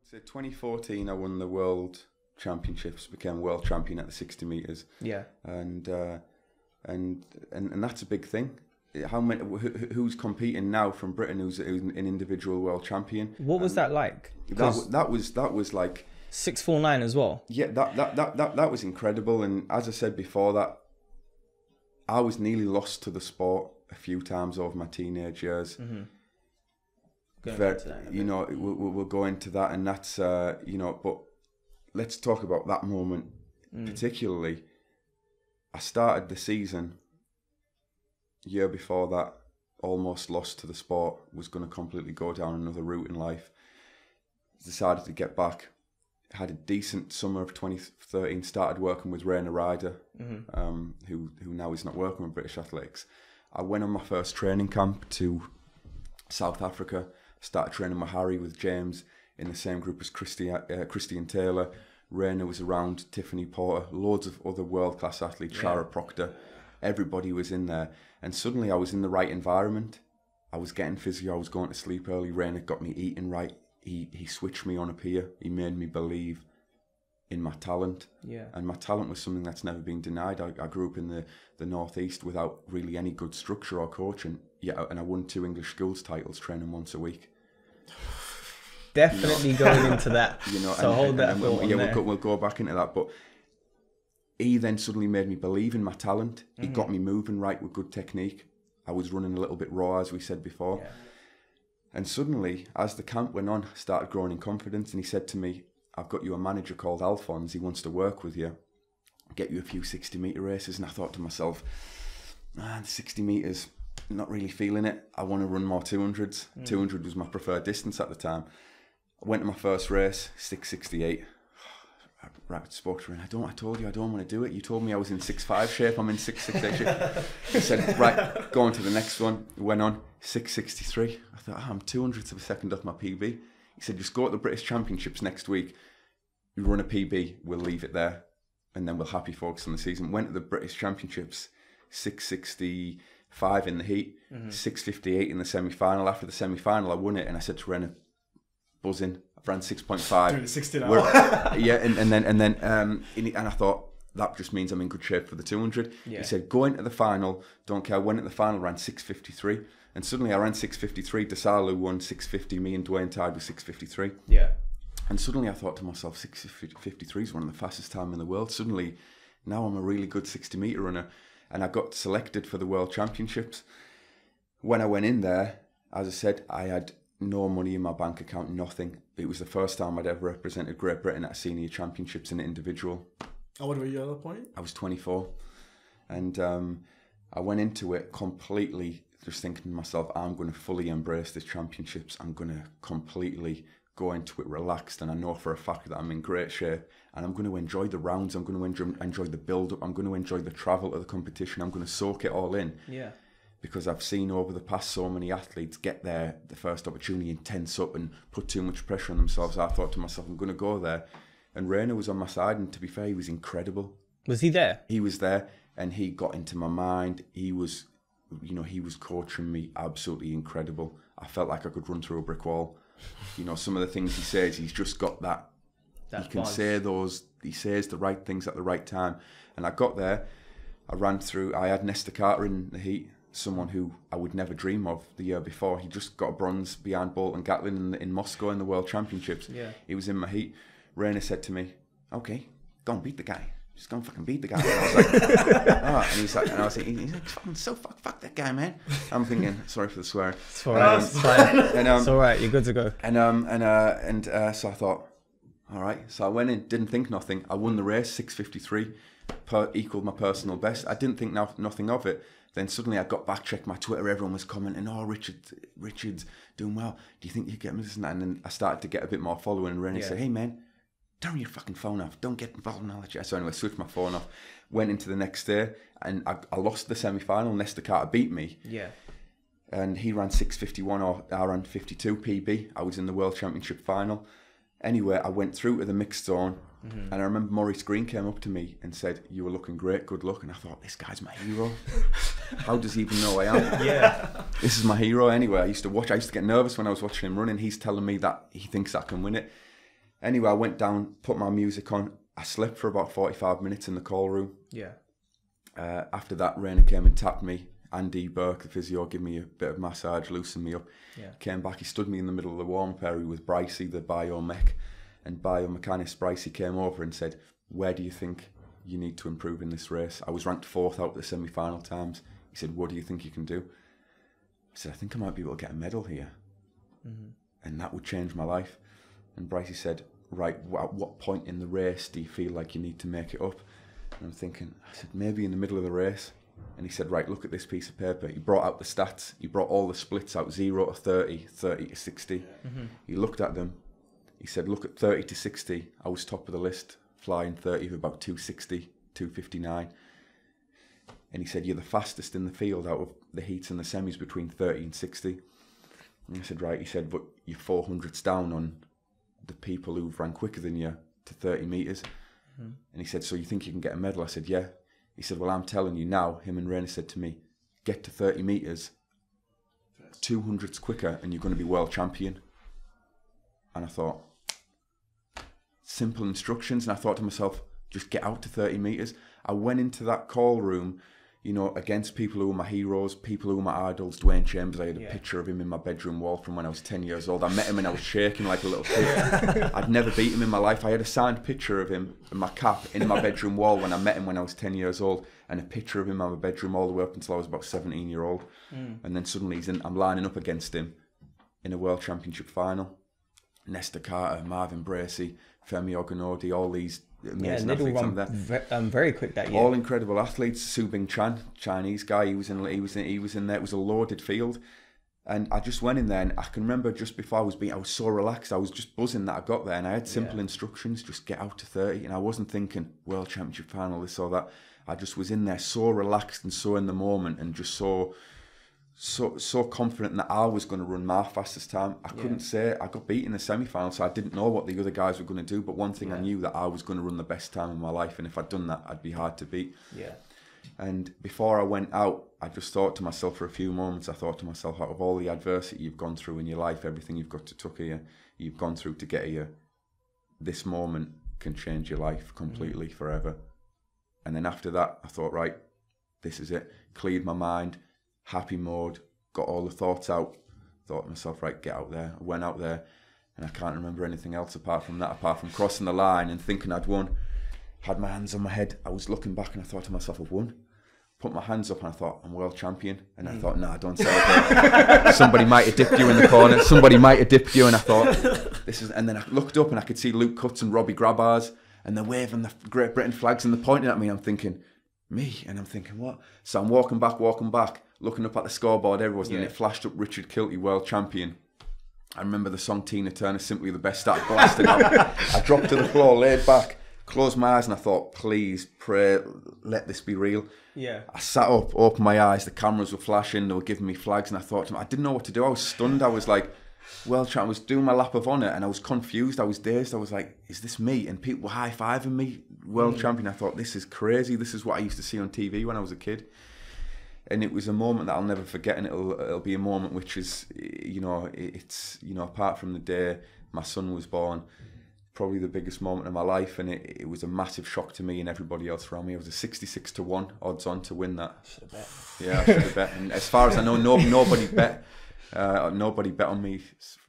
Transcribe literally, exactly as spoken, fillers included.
So twenty fourteen, I won the World Championships, became world champion at the sixty meters. Yeah. And uh, and and and that's a big thing. How many? Who, who's competing now from Britain? Who's, who's an individual world champion? What was um, that like? That that was that was like six four nine as well. Yeah, that, that that that that was incredible. And as I said before, that I was nearly lost to the sport a few times over my teenage years. Mm-hmm. Very, you know, we'll, we'll go into that, and that's uh, you know. But let's talk about that moment mm. particularly. I started the season. Year before that, almost lost to the sport, was going to completely go down another route in life. Decided to get back. Had a decent summer of twenty thirteen. Started working with Rainer Ryder, mm-hmm. um, who who now is not working with British Athletics. I went on my first training camp to South Africa. Started training with Harry, with James, in the same group as Christy, uh, Christian Taylor. Rainer was around, Tiffany Porter, loads of other world-class athletes, yeah. Shara Proctor. Everybody was in there. And suddenly I was in the right environment. I was getting physio, I was going to sleep early. Rainer got me eating right. He he switched me on up here. He made me believe in my talent. Yeah. And my talent was something that's never been denied. I, I grew up in the, the Northeast without really any good structure or coaching. Yeah, and I won two English schools titles training once a week. Definitely you know? Going into that. You know, so and, hold and, that and, thought and, Yeah, on we'll go, we'll go back into that. But he then suddenly made me believe in my talent. He mm-hmm. got me moving right with good technique. I was running a little bit raw, as we said before. Yeah. And suddenly, as the camp went on, I started growing in confidence. And he said to me, I've got you a manager called Alphonse. He wants to work with you. Get you a few sixty metre races. And I thought to myself, man, sixty metres, not really feeling it. I want to run more two hundreds. Mm. two hundred was my preferred distance at the time. I went to my first race, six sixty-eight. I spoke to her and I don't. I told you I don't want to do it. You told me I was in six five shape. I'm in six sixty-eight shape. He said, right, go on to the next one. Went on six sixty-three. I thought, oh, I'm two hundredths of a second off my P B. He said, just go to the British Championships next week. You run a P B. We'll leave it there, and then we'll happy focus on the season. Went to the British Championships, six sixty-five in the heat, mm-hmm. six fifty-eight in the semi-final. After the semi-final, I won it, and I said to Renna, buzzing. I ran six point five. Doing sixty now. Yeah, and, and then and then um, and I thought that just means I'm in good shape for the two hundred. Yeah. He said, go into the final. Don't care. Went at the final, ran six fifty-three, and suddenly I ran six fifty-three. Desalu won six fifty. Me and Dwayne tied with six fifty-three. Yeah. And suddenly I thought to myself, six fifty-three is one of the fastest time in the world. Suddenly, now I'm a really good sixty metre runner, and I got selected for the World Championships. When I went in there, as I said, I had no money in my bank account, nothing. It was the first time I'd ever represented Great Britain at senior championships in an individual. How old were you at that point? I was twenty-four. And um, I went into it completely just thinking to myself, I'm going to fully embrace this championships. I'm going to completely go into it relaxed. And I know for a fact that I'm in great shape. And I'm going to enjoy the rounds. I'm going to enjoy, enjoy the build-up. I'm going to enjoy the travel to the competition. I'm going to soak it all in. Yeah. Because I've seen over the past so many athletes get there, the first opportunity, and tense up and put too much pressure on themselves. I thought to myself, I'm going to go there. And Rainer was on my side, and to be fair, he was incredible. Was he there? He was there, and he got into my mind. He was, you know, he was coaching me absolutely incredible. I felt like I could run through a brick wall. You know, some of the things he says, he's just got that. that he can buzz. say those, he says the right things at the right time. And I got there, I ran through, I had Nesta Carter in the heat. Someone who I would never dream of the year before. He just got a bronze behind Bolt and Gatlin in, in Moscow in the World Championships. Yeah. He was in my heat. Rainer said to me, okay, go and beat the guy. Just go and fucking beat the guy. And I was like, oh. And he's like, and I was like, he's like, fucking so fuck, fuck that guy, man. I'm thinking, sorry for the swearing. It's all right. Um, it's fine. And, um, it's all right. You're good to go. And um and uh and uh, so I thought, all right. So I went in, didn't think nothing. I won the race, six fifty-three, per, equaled my personal best. I didn't think no, nothing of it. Then suddenly I got back, checked my Twitter, everyone was commenting, oh, Richard, Richard's doing well. Do you think you get me this and that? And then I started to get a bit more following, and Rennie yeah. said, hey, man, turn your fucking phone off. Don't get involved in all that shit. So anyway, I switched my phone off, went into the next day, and I, I lost the semi-final. Nesta Carter beat me. Yeah. And he ran six fifty-one, or I ran fifty-two P B. I was in the World Championship final. Anyway, I went through to the mixed zone, mm-hmm. and I remember Maurice Green came up to me and said, you were looking great, good luck. And I thought, this guy's my hero. How does he even know I am? Yeah. This is my hero anyway. I used to watch, I used to get nervous when I was watching him running. He's telling me that he thinks I can win it. Anyway, I went down, put my music on. I slept for about forty-five minutes in the call room. Yeah. Uh, after that, Rainer came and tapped me. Andy Burke, the physio, gave me a bit of massage, loosened me up. Yeah. Came back, he stood me in the middle of the warm-up area with Brycey, the biomech. And biomechanist Brycey came over and said, where do you think you need to improve in this race? I was ranked fourth out of the semi-final times. He said, what do you think you can do? I said, I think I might be able to get a medal here. Mm-hmm. And that would change my life. And Brycey said, right, at what point in the race do you feel like you need to make it up? And I'm thinking, I said, maybe in the middle of the race. And he said, right, look at this piece of paper. He brought out the stats. He brought all the splits out, zero to thirty, thirty to sixty. Mm-hmm. He looked at them. He said, look at thirty to sixty. I was top of the list, flying thirty for about two sixty, two fifty-nine. And he said, you're the fastest in the field out of the heats and the semis between thirty and sixty. And I said, right. He said, but you're four hundredths down on the people who've ran quicker than you to thirty metres. Mm-hmm. And he said, so you think you can get a medal? I said, yeah. He said, well, I'm telling you now, him and Rainer said to me, get to thirty metres, two hundredths quicker, and you're going to be world champion. And I thought, simple instructions. And I thought to myself, just get out to thirty metres. I went into that call room, you know, against people who were my heroes, people who were my idols. Dwayne Chambers, I had a yeah. picture of him in my bedroom wall from when I was ten years old. I met him and I was shaking like a little kid. I'd never beat him in my life. I had a signed picture of him in my cap in my bedroom wall when I met him when I was ten years old, and a picture of him in my bedroom all the way up until I was about seventeen year old. Mm. And then suddenly he's in, I'm lining up against him in a World Championship final. Nesta Carter, Marvin Bracey, Femi Ogunodi, all these amazing yeah, athletes. Run ve- um, very quick that year. All incredible athletes. Su Bing Chan, Chinese guy, he was in. He was in. He was in there. It was a loaded field, and I just went in there. And I can remember just before I was being, I was so relaxed. I was just buzzing that I got there, and I had simple yeah. instructions: just get out to thirty. And I wasn't thinking World Championship final, this or that. I just was in there so relaxed and so in the moment, and just so. So so confident that I was going to run my fastest time. I couldn't yeah. say I got beat in the semi-final, so I didn't know what the other guys were going to do. But one thing yeah. I knew, that I was going to run the best time in my life, and if I'd done that, I'd be hard to beat. Yeah. And before I went out, I just thought to myself for a few moments. I thought to myself, out of all the adversity you've gone through in your life, everything you've got to tuck here, you've gone through to get here, this moment can change your life completely mm. forever. And then after that, I thought, right, this is it. Cleared my mind. Happy mode, got all the thoughts out, thought to myself, right, get out there. I went out there, and I can't remember anything else apart from that, apart from crossing the line and thinking I'd won. Had my hands on my head. I was looking back and I thought to myself, I've won. Put my hands up and I thought, I'm world champion. And I thought, nah, don't celebrate. Somebody might have dipped you in the corner. Somebody might have dipped you. And I thought, this is. And then I looked up and I could see Luke Cutts and Robbie Grabbars, and they're waving the Great Britain flags and they're pointing at me. I'm thinking, me? And I'm thinking, what? So I'm walking back, walking back, looking up at the scoreboard, everyone's, yeah. and it flashed up Richard Kilty, world champion. I remember the song Tina Turner, Simply the Best, started blasting out. I dropped to the floor, laid back, closed my eyes, and I thought, please, pray, let this be real. Yeah. I sat up, opened my eyes, the cameras were flashing, they were giving me flags, and I thought to me, I didn't know what to do. I was stunned. I was like, world champion. I was doing my lap of honour, and I was confused. I was dazed. I was like, is this me? And people were high-fiving me, world mm. champion. I thought, this is crazy. This is what I used to see on T V when I was a kid. And it was a moment that I'll never forget, and it'll it'll be a moment which is, you know, it's, you know, apart from the day my son was born, probably the biggest moment of my life, and it, it was a massive shock to me and everybody else around me. It was a sixty-six to one odds on to win that. Should have bet. Yeah, I should have bet. And as far as I know, no nobody bet. Uh, nobody bet on me